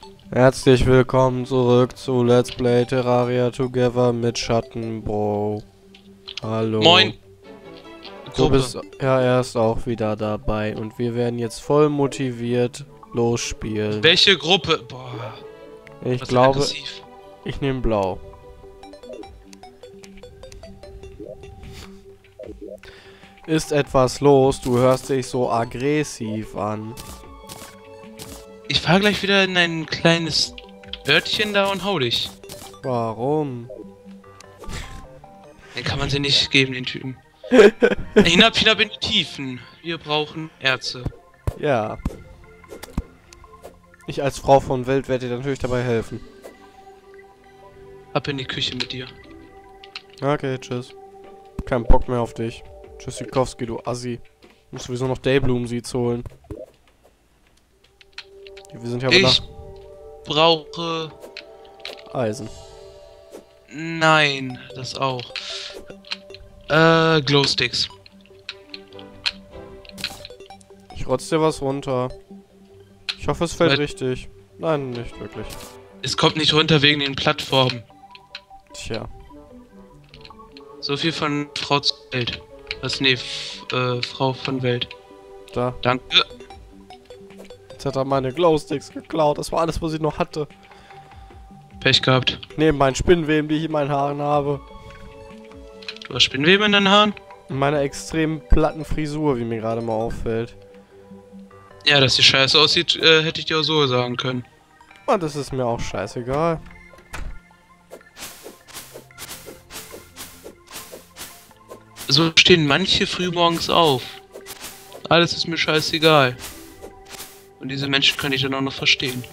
Herzlich willkommen zurück zu Let's Play Terraria Together mit Schattenbro. Hallo. Moin. Du bist ja erst auch wieder dabei und wir werden jetzt voll motiviert losspielen. Welche Gruppe? Boah. Ich was glaube, aggressiv. ich nehme blau. Ist etwas los? Du hörst dich so aggressiv an. Ich fahr gleich wieder in ein kleines Örtchen da und hau dich. Warum? Den kann man sie nicht geben, den Typen. Hinab in die Tiefen. Wir brauchen Erze. Ja. Ich als Frau von Welt werde dir natürlich dabei helfen. Ab in die Küche mit dir. Okay, tschüss. Kein Bock mehr auf dich. Tschüssikowski, du Assi. Muss sowieso noch Daybloom Seeds holen. Wir sind ja aber Ich brauche... Eisen. Nein, das auch. Glowsticks. Ich rotz dir was runter. Ich hoffe, es fällt Weil- richtig. Nein, nicht wirklich. Es kommt nicht runter wegen den Plattformen. Tja. So viel von Frau zur Welt. Nee, Frau von Welt. Da. Danke. Jetzt hat er meine Glowsticks geklaut. Das war alles, was ich noch hatte. Pech gehabt. Neben meinen Spinnweben, die ich in meinen Haaren habe. Du hast Spinnweben in deinen Haaren? In meiner extrem platten Frisur, wie mir gerade mal auffällt. Ja, dass die scheiße aussieht, hätte ich dir auch so sagen können. Und das ist mir auch scheißegal. So stehen manche frühmorgens auf. Alles ist mir scheißegal. Und diese Menschen kann ich dann auch noch verstehen.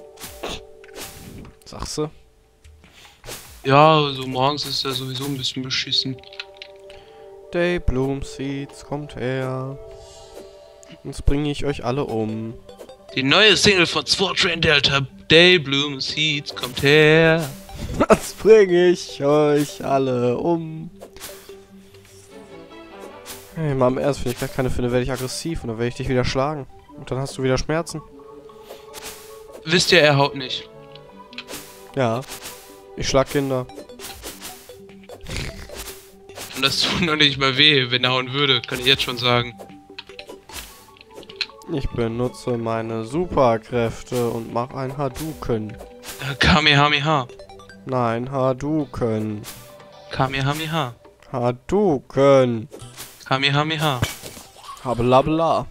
Sagst du? Ja, so morgens ist ja sowieso ein bisschen beschissen. Daybloom Seeds, kommt her. Sonst bringe ich euch alle um. Die neue Single von Sword Train Delta, Daybloom Seeds, kommt her. Was bringe ich euch alle um? Hey, mal im Ernst, wenn ich gar keine finde, werde ich aggressiv und dann werde ich dich wieder schlagen. Und dann hast du wieder Schmerzen. Wisst ihr, er haut nicht. Ja. Ich schlag Kinder. Und das tut noch nicht mal weh, wenn er hauen würde, kann ich jetzt schon sagen. Ich benutze meine Superkräfte und mache ein Hadouken. Kamehameha. Nein, Hadouken. Kamehameha. Hadouken. Kamehameha. Habelabela.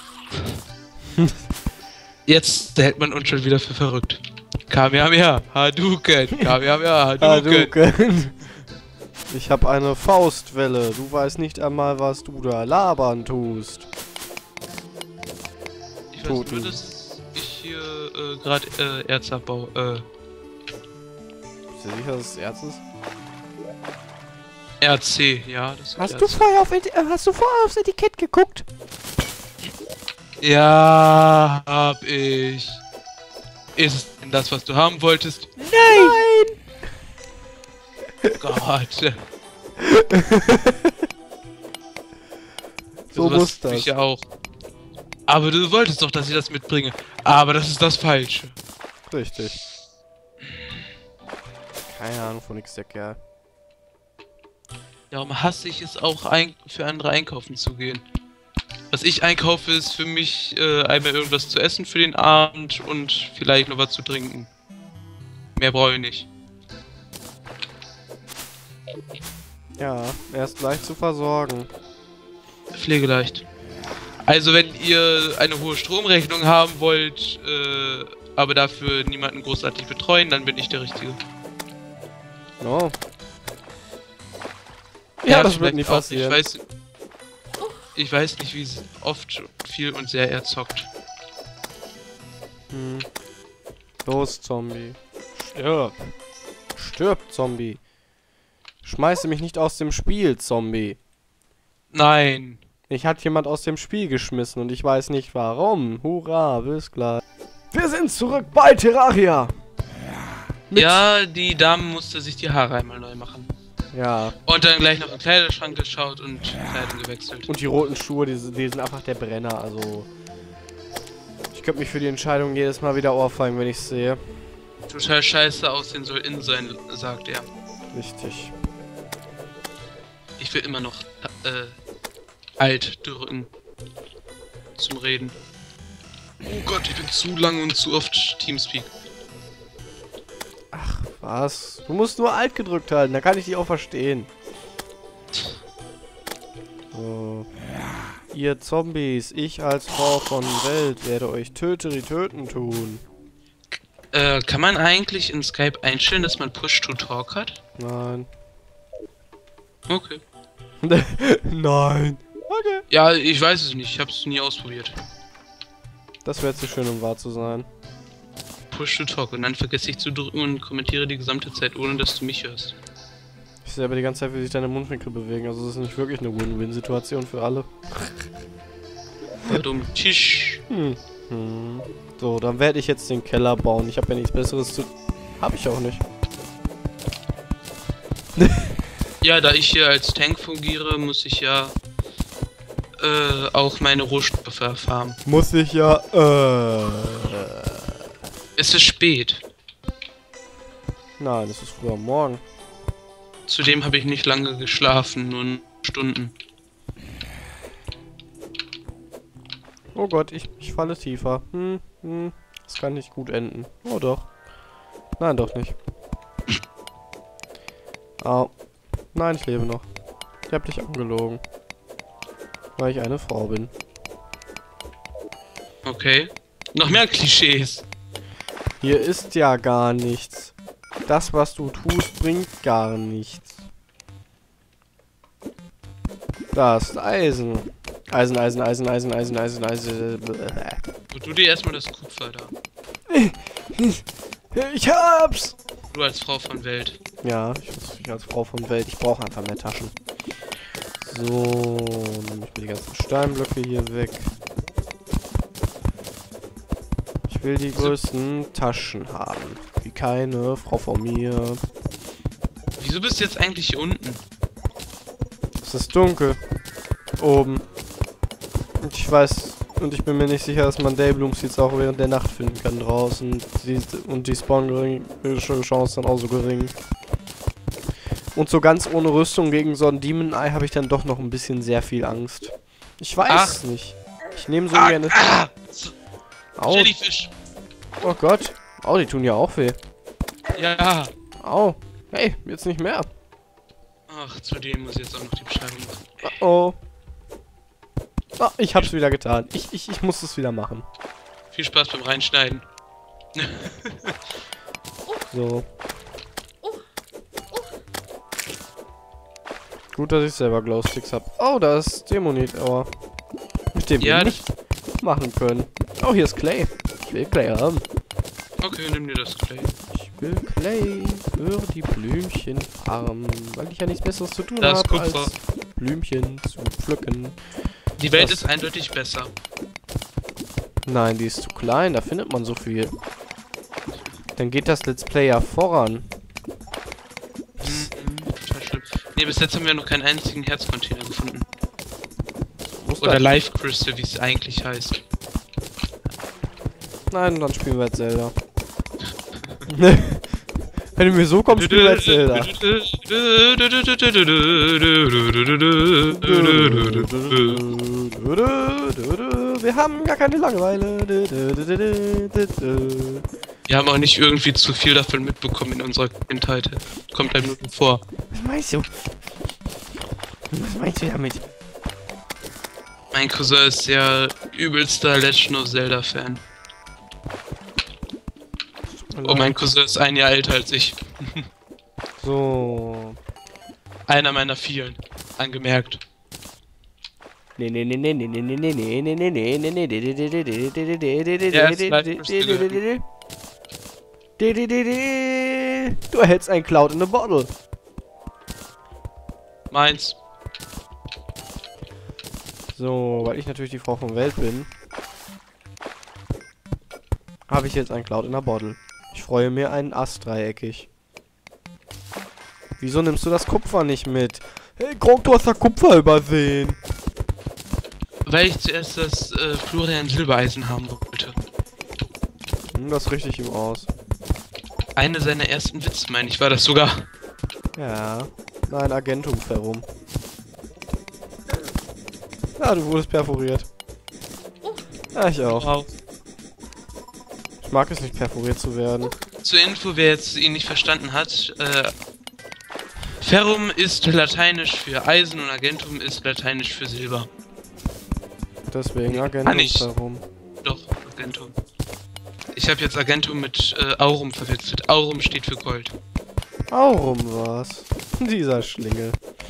Jetzt hält man uns schon wieder für verrückt. Kamehameha. Hadouken. Kamehameha. Hadouken. Hadouken. Ich habe eine Faustwelle. Du weißt nicht einmal, was du da labern tust. Ich weiß Toten. nur, dass ich hier gerade Erz abbau. Bist du sicher, dass es Erz ist? RC, ja, das ist Hast Erz. du vorher aufs Etikett geguckt? Ja, hab ich. Ist es denn das, was du haben wolltest? Nein! Gott. So Sowas muss tue das. ich ja auch. Aber du wolltest doch, dass ich das mitbringe. Aber das ist das Falsche. Richtig. Keine Ahnung von nix, der Kerl. Darum hasse ich es auch, für andere einkaufen zu gehen. Was ich einkaufe, ist für mich einmal irgendwas zu essen für den Abend und vielleicht noch was zu trinken. Mehr brauche ich nicht. Ja, er ist leicht zu versorgen. Pflegeleicht. Also wenn ihr eine hohe Stromrechnung haben wollt, aber dafür niemanden großartig betreuen, dann bin ich der Richtige. No. Ja, das wird vielleicht nie auch. passieren. Ich weiß nicht, wie oft, viel und sehr er zockt. Hm. Los, Zombie. Stirb. Stirb, Zombie. Schmeiße mich nicht aus dem Spiel, Zombie. Nein. Mich hat jemand aus dem Spiel geschmissen und ich weiß nicht warum. Hurra, bis gleich. Wir sind zurück bei Terraria. Ja, die Dame musste sich die Haare einmal neu machen. Ja. Und dann gleich noch im Kleiderschrank geschaut und Kleidung gewechselt. Und die roten Schuhe, die sind einfach der Brenner, also... Ich könnte mich für die Entscheidung jedes Mal wieder ohrfeigen, wenn ich es sehe. Total scheiße aussehen soll in sein, sagt er. Richtig. Ich will immer noch Alt drücken. Zum Reden. Oh Gott, ich bin zu lang und zu oft Teamspeak. Ach, was? Du musst nur Alt gedrückt halten, dann kann ich dich auch verstehen. So. Ihr Zombies, ich als Frau von Welt werde euch töten tun. Kann man eigentlich in Skype einstellen, dass man Push-to-Talk hat? Nein. Okay. Nein. Okay. Ja, ich weiß es nicht, ich hab's nie ausprobiert. Das wäre zu schön, um wahr zu sein. Push-to-Talk und dann vergesse ich zu drücken und kommentiere die gesamte Zeit, ohne dass du mich hörst. Ich sehe aber die ganze Zeit, wie sich deine Mundwinkel bewegen. Also das ist nicht wirklich eine Win-Win-Situation für alle. Dumm Tisch. So, dann werde ich jetzt den Keller bauen. Ich habe ja nichts Besseres zu... Habe ich auch nicht. Ja, da ich hier als Tank fungiere, muss ich ja auch meine Rohstoffe erfahren. Muss ich ja, Es ist spät. Nein, es ist früh am Morgen. Zudem habe ich nicht lange geschlafen, nur Stunden. Oh Gott, ich falle tiefer. Das kann nicht gut enden. Oh doch. Nein, doch nicht. Au. Nein, ich lebe noch. Ich hab dich angelogen. Weil ich eine Frau bin. Okay. Noch mehr Klischees. Hier ist ja gar nichts. Das, was du tust, bringt gar nichts. Da ist Eisen. Eisen. Und du dir erstmal das Kupfer da. Ich hab's! Du als Frau von Welt. Ja, ich als Frau von Welt. Ich brauche einfach mehr Taschen. So, nehme ich mir die ganzen Steinblöcke hier weg. Ich will die größten Taschen haben. Wie keine Frau von mir. Wieso bist du jetzt eigentlich hier unten? Es ist dunkel. Oben. Und ich weiß, und ich bin mir nicht sicher, dass man Daybloom Seeds auch während der Nacht finden kann draußen. Und die Spawn-Chance dann auch so gering. Und so ganz ohne Rüstung gegen so ein Demon-Eye habe ich dann doch noch ein bisschen sehr viel Angst. Ich weiß es nicht. Ich nehme so gerne... Au. Jellyfish. Oh Gott. Au, die tun ja auch weh. Ja. Au. Hey, jetzt nicht mehr. Ach, zudem muss ich jetzt auch noch die Beschreibung machen. Oh. Oh, ich hab's wieder getan. Ich muss es wieder machen. Viel Spaß beim Reinschneiden. So. Gut, dass ich selber Glowsticks hab. Oh, da ist Dämonit-Ohr. Mit dem wir nicht machen können. Oh, hier ist Clay. Ich will Clay haben. Okay, nimm dir das Clay. Ich will Clay für die Blümchen farmen, weil ich ja nichts Besseres zu tun Das habe, Kupfer. als Blümchen zu pflücken. Die Welt ist eindeutig besser. Nein, die ist zu klein, da findet man so viel. Dann geht das Let's Play ja voran. Ne, bis jetzt haben wir noch keinen einzigen Herzcontainer gefunden. Muss Oder da- Life Crystal, wie es eigentlich heißt. Nein, dann spielen wir jetzt Zelda. Wenn du mir so kommst, spielen wir jetzt Zelda. Wir haben gar keine Langeweile. Wir haben auch nicht irgendwie zu viel davon mitbekommen in unserer Kindheit. Kommt einem nur vor. Was meinst du? Was meinst du damit? Mein Cousin ist ja übelster Legend of Zelda Fan. Oh, mein Cousin ist ein Jahr älter als ich. So. Einer meiner vielen. Angemerkt. Nee, nee, nee, nee, nee, nee, nee, nee, nee, nee, nee, nee, nee, du erhältst ein Cloud in a Bottle. Meins. So, weil ich natürlich die Frau von Welt bin, habe ich jetzt ein Cloud in a Bottle. Ich freue mir einen Ast dreieckig. Wieso nimmst du das Kupfer nicht mit? Hey, Gronk, du hast das Kupfer übersehen. Weil ich zuerst das Florian Silbereisen haben wollte. Das richte ich ihm aus. Eine seiner ersten Witze, meine ich, war das sogar. Ja. Nein, Agentum Ferrum. Ja, du wurdest perforiert. Ja, ich auch. Wow. Ich mag es nicht, perforiert zu werden. Zur Info, wer jetzt ihn nicht verstanden hat, Ferrum ist lateinisch für Eisen und Agentum ist lateinisch für Silber. Deswegen Kann Agentum ich. Ferrum. Doch, Agentum. Ich habe jetzt Agentum mit Aurum verwechselt. Aurum steht für Gold. Aurum war's. Dieser Schlingel.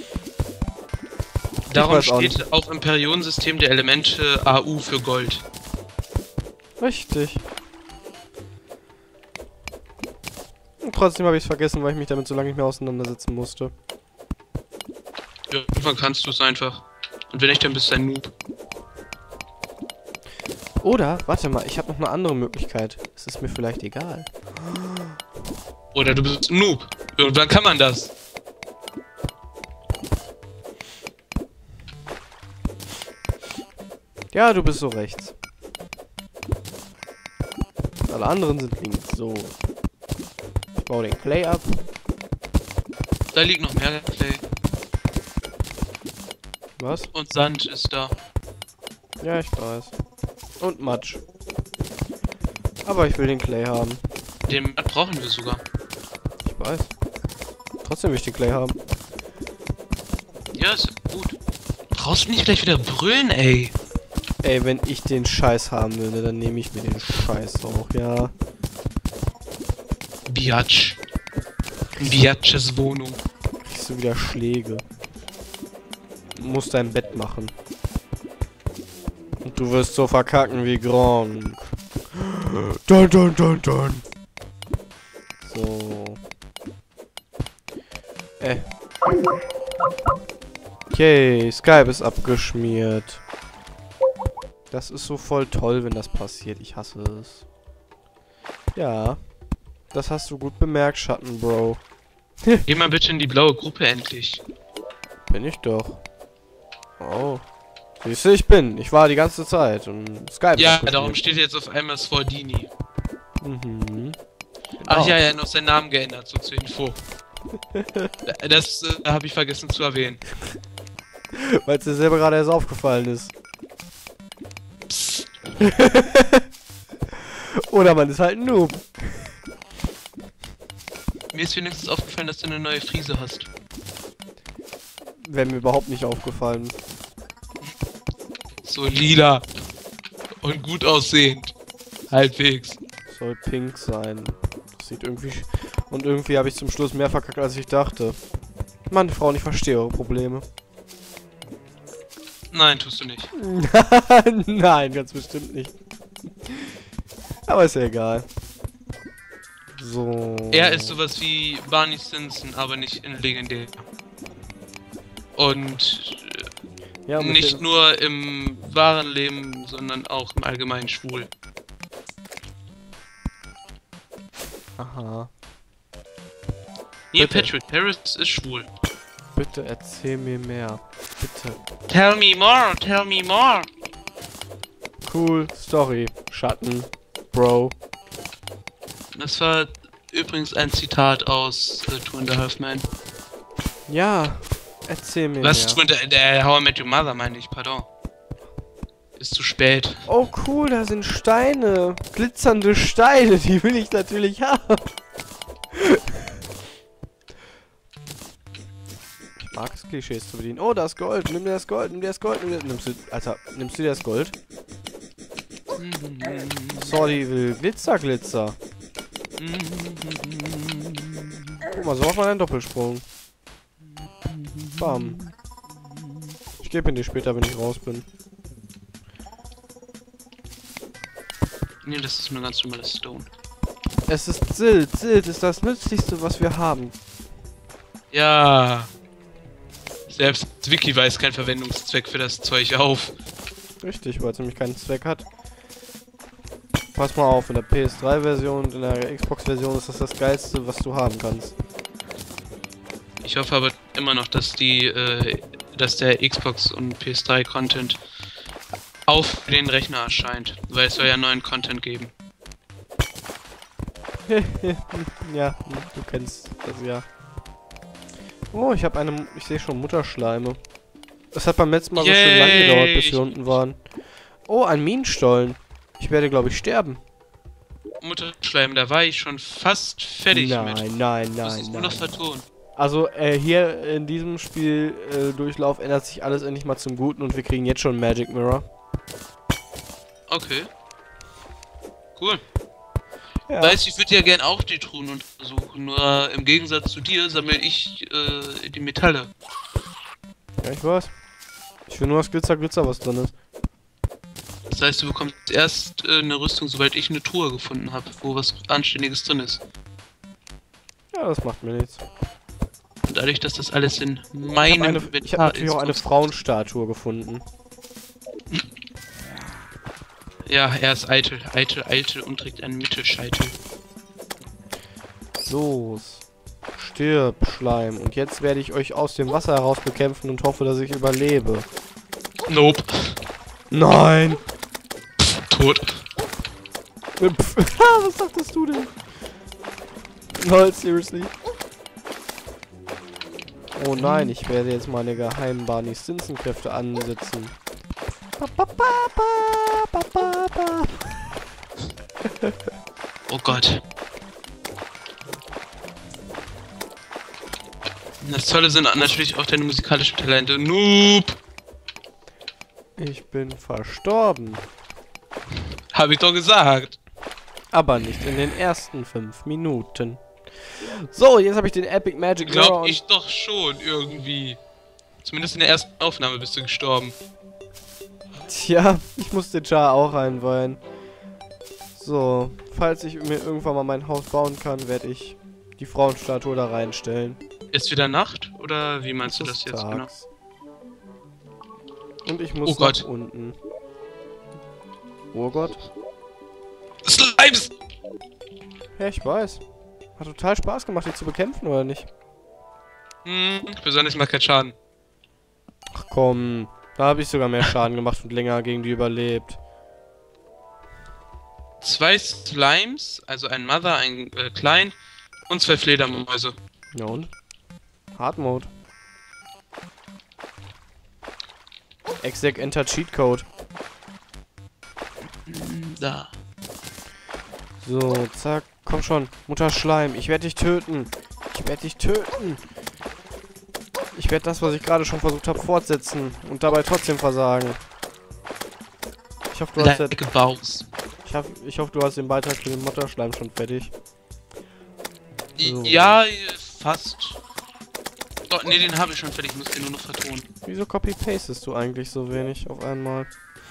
Darum weiß auch steht auch im Periodensystem der Elemente AU für Gold. Richtig. Und trotzdem habe ich es vergessen, weil ich mich damit so lange nicht mehr auseinandersetzen musste. Ja, irgendwann kannst du es einfach. Und wenn nicht, dann bist du ein Noob. Oder, warte mal, ich habe noch eine andere Möglichkeit. Es ist mir vielleicht egal. Oder du bist ein Noob. Irgendwann kann man das. Ja, du bist so rechts. Alle anderen sind links. So. Ich baue den Clay ab. Da liegt noch mehr Clay. Was? Und Sand ist da. Ja, ich weiß. Und Matsch. Aber ich will den Clay haben. Den brauchen wir sogar. Ich weiß. Trotzdem will ich den Clay haben. Ja, ist gut. Brauchst du nicht gleich wieder brüllen, ey? Ey, wenn ich den Scheiß haben will, ne, dann nehme ich mir den Scheiß auch, ja. Biatch. Biatches Wohnung. Kriegst du wieder Schläge. Du musst dein Bett machen. Und du wirst so verkacken wie Gronk. Dun, dun, dun, dun. So. Okay, Skype ist abgeschmiert. Das ist so voll toll, wenn das passiert. Ich hasse es. Ja. Das hast du gut bemerkt, Schattenbro. Geh mal bitte in die blaue Gruppe endlich. Bin ich doch. Oh. Siehst du, ich bin. Ich war die ganze Zeit. Und Skype Ja, ist darum steht jetzt auf einmal Svordini. Mhm. Ach Genau. ja, er hat noch seinen Namen geändert, so zur Info. Das habe ich vergessen zu erwähnen. Weil es dir selber gerade erst aufgefallen ist. Psst. Oder man ist halt ein Noob. Mir ist wenigstens aufgefallen, dass du eine neue Frise hast. Wäre mir überhaupt nicht aufgefallen. So lila. Und gut aussehend. Halbwegs. Soll pink sein. Das sieht irgendwie... Und irgendwie habe ich zum Schluss mehr verkackt, als ich dachte. Mann, Frauen, ich verstehe eure Probleme. Nein, tust du nicht. Nein, ganz bestimmt nicht. Aber ist ja egal. So. Er ist sowas wie Barney Stinson, aber nicht in legendär. Und ja, mit nicht dem- nur im wahren Leben, sondern auch im Allgemeinen schwul. Aha. Neil Bitte. Patrick Harris ist schwul. Bitte erzähl mir mehr. Bitte. Tell me more, tell me more. Cool Story. Schatten. Bro. Das war übrigens ein Zitat aus Two and a Half Men. Ja. Erzähl mir Was? mehr. Der How I Met Your Mother meine ich, pardon. Ist zu spät. Oh cool, da sind Steine. Glitzernde Steine, die will ich natürlich haben. Ich mag es, Klischees zu bedienen. Oh, das Gold. Nimm dir das Gold, nimm dir das Gold. Nimmst du, Alter, nimmst du dir das Gold? Sorry, will Glitzer, Glitzer. Guck mal, so macht man einen Doppelsprung. Bam. Ich gebe ihn dir später, wenn ich raus bin. Nee, das ist nur ganz normales Stone. Es ist Silt. Silt ist das Nützlichste, was wir haben. Ja. Selbst Wiki weiß keinen Verwendungszweck für das Zeug auf. Richtig, weil es nämlich keinen Zweck hat. Pass mal auf, in der PS3-Version und in der Xbox-Version ist das das Geilste, was du haben kannst. Ich hoffe aber immer noch, dass dass der Xbox und PS3 Content auf den Rechner erscheint, weil es soll ja neuen Content geben. Ja, du kennst das ja. Oh, ich habe eine... Ich sehe schon Mutterschleime. Das hat beim letzten Mal so schön lang gedauert, bis wir unten waren. Oh, ein Minenstollen. Ich werde, glaube ich, sterben. Mutterschleim, da war ich schon fast fertig mit. Nein, Das ist nur noch vertonen. Also, hier in diesem Spiel Durchlauf ändert sich alles endlich mal zum Guten und wir kriegen jetzt schon Magic Mirror. Okay. Cool. Ja. Weißt du, ich würde ja gern auch die Truhen untersuchen, nur im Gegensatz zu dir sammle ich die Metalle. Ja, ich weiß. Ich will nur das Glitzer, was drin ist. Das heißt, du bekommst erst eine Rüstung, sobald ich eine Truhe gefunden habe, wo was Anständiges drin ist. Ja, das macht mir nichts. Und dadurch, dass das alles in meinem Ich habe natürlich auch eine Frauenstatue gefunden. Ja, er ist eitel und trägt einen Mittelscheitel. Los. Stirb, Schleim. Und jetzt werde ich euch aus dem Wasser heraus bekämpfen und hoffe, dass ich überlebe. Nope. Nein! Tot. Was sagtest du denn? Lol, seriously? Oh nein, ich werde jetzt meine geheimen Barney Stinson-Kräfte ansetzen. Oh Gott. Das Tolle sind natürlich auch deine musikalischen Talente. Noob! Ich bin verstorben. Hab ich doch gesagt. Aber nicht in den ersten 5 Minuten. So, jetzt habe ich den Epic Magic Mirror. Glaub ich doch schon, irgendwie. Zumindest in der ersten Aufnahme bist du gestorben. Tja, ich muss den Jar auch einweihen. So, falls ich mir irgendwann mal mein Haus bauen kann, werde ich die Frauenstatue da reinstellen. Ist wieder Nacht? Oder wie meinst du das jetzt genau? Und ich muss nach unten. Oh Gott. Slimes! Ja, ich weiß. Hat total Spaß gemacht, die zu bekämpfen, oder nicht? Besonders mal keinen Schaden. Ach komm, da habe ich sogar mehr Schaden gemacht und länger gegen die überlebt. 2 Slimes, also ein Mother, ein Klein und 2 Fledermäuse. Ja und? Hard Mode. Exec Enter Cheat Code. Da. So, zack. Komm schon, Mutter Schleim. Ich werde dich töten. Ich werde dich töten. Ich werde das, was ich gerade schon versucht habe, fortsetzen. Und dabei trotzdem versagen. Ich hoffe, du hast jetzt... Ich hoffe, du hast den Beitrag für den Mutterschleim schon fertig. So. Ja, fast. Oh, ne, den habe ich schon fertig. Ich muss den nur noch vertonen. Wieso copy-pastest du eigentlich so wenig auf einmal?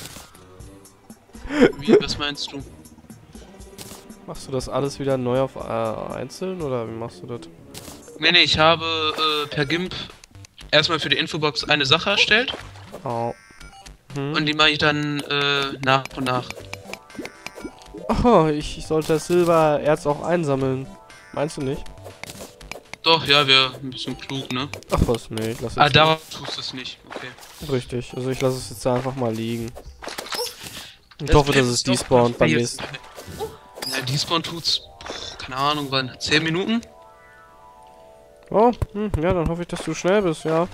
Wie, was meinst du? Machst du das alles wieder neu auf einzeln oder wie machst du das? Ne, ich habe per GIMP erstmal für die Infobox eine Sache erstellt. Oh. Und die mache ich dann nach und nach. Oh, ich sollte das Silbererz auch einsammeln. Meinst du nicht? Doch, ja, wäre ein bisschen klug, ne? Ach was, nee, ich lasse es. Ah, darauf tust du es nicht, okay. Richtig, also ich lasse es jetzt einfach mal liegen. Ich hoffe, dass es despawnt beim nächsten. Ja, despawn tut's, keine Ahnung, wann? 10 Minuten? Oh, ja, dann hoffe ich, dass du schnell bist, ja.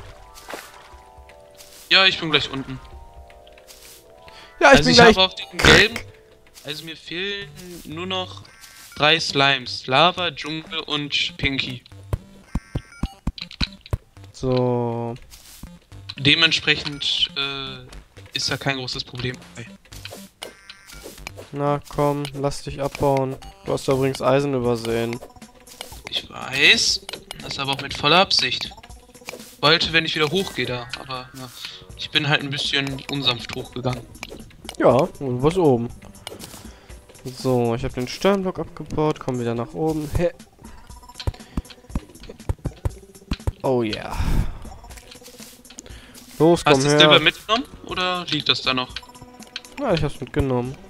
Ja, ich bin gleich unten. Ja, ich bin gleich... habe auf den gelben... Also mir fehlen nur noch 3 Slimes. Lava, Dschungel und Pinky. So. Dementsprechend ist da kein großes Problem. Na komm, lass dich abbauen. Du hast da übrigens Eisen übersehen. Ich weiß. Das aber auch mit voller Absicht. Wollte, wenn ich wieder hochgehe da. Aber ja, ich bin halt ein bisschen unsanft hochgegangen. Ja, und was oben. So, ich habe den Sternblock abgebaut. Komm wieder nach oben. He. Oh ja. Yeah. Los, komm her. Hast du das Silber mitgenommen? Oder liegt das da noch? Ja, ich hab's mitgenommen.